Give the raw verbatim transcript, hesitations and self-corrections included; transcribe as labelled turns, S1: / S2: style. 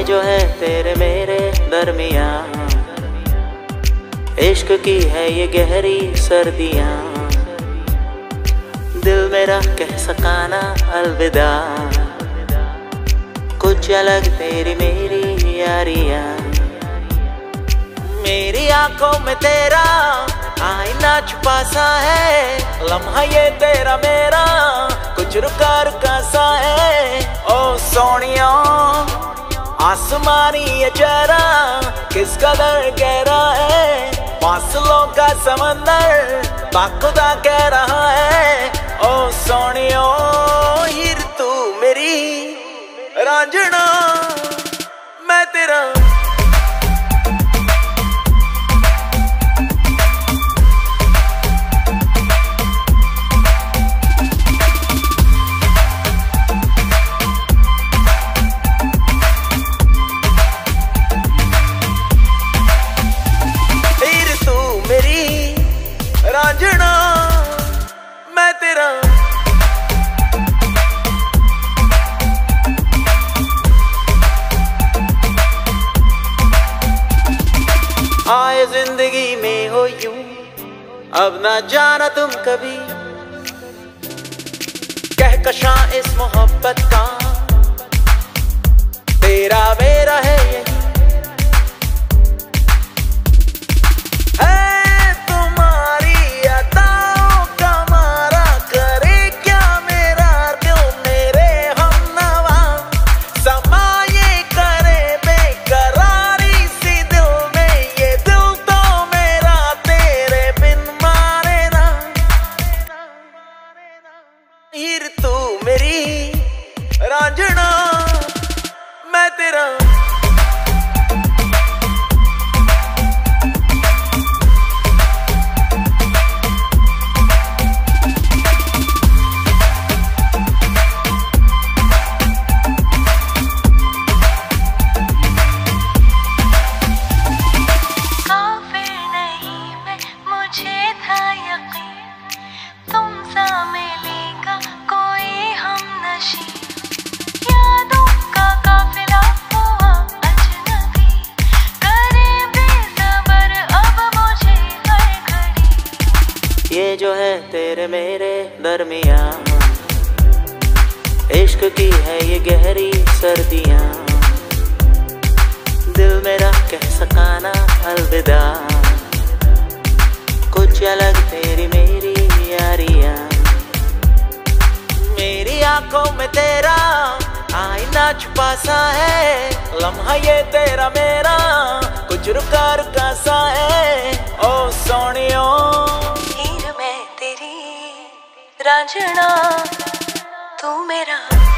S1: जो है तेरे मेरे दरमियाँ, इश्क की है ये गहरी सर्दियाँ, दिल मेरा कह सका ना अलविदा, कुछ अलग तेरी मेरी यारियाँ। मेरी आंखों में तेरा आईना छुपा सा है, लम्हा ये तेरा मेरा कुछ रुका रुका सा है। ओ सोनिया आसमानी ये चेहरा किस कदर गहरा है, फासलों का समंदर बाखुदा कह रहा है। ओ सोनिया हीर तू मेरी रांझना मैं तेरा। रांझना मैं तेरा। आए जिंदगी में हो यूं अब ना जाना तुम कभी, कहकशां इस मोहब्बत का तेरा मेरा है यही। हीर तू मेरी रांझना मैं तेरा।
S2: काफिर नहीं मैं, मुझे था यकीन तुम सा मिलेगा कोई हमनशी। यादों का काफिला हुआ अजनबी, करे बेसबर अब मुझे हर घड़ी।
S1: ये जो है तेरे मेरे दरमियाँ, इश्क की है ये गहरी सर्दियाँ, दिल मेरा कह सका ना अलविदा, कुछ अलग तेरी मेरी यारियाँ। मेरी आंखों में तेरा आईना छुपा सा है, लम्हा ये तेरा मेरा कुछ रुका रुका सा है। ओ सोनियो
S2: हीर मैं तेरी रांझना तू मेरा।